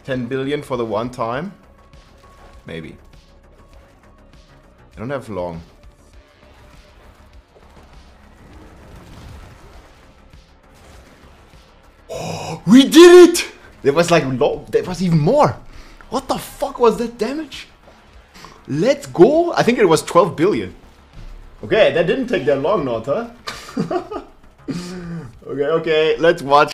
10 billion for the one time? Maybe. I don't have long. Oh, we did it! There was like there was even more. What the fuck was that damage? Let's go! I think it was 12 billion. Okay, that didn't take that long, not, huh? Okay, let's watch.